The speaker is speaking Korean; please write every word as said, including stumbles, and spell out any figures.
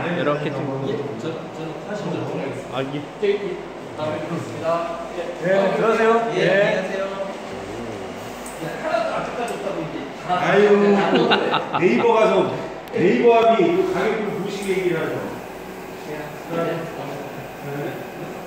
이렇게 좀. 예, 저, 저는 사실 좀 정리하겠습니다. 아, 예. 예, 다음에 뵙겠습니다. 예, 네, 들어가세요. 예, 네. 안녕하세요. 야, 하나도 아직까지 없다고 이제. 다 아유, 다 떴는데. 네이버 가서 네이버 합이 가격 좀 보시게 얘기를 하죠. 예, 네.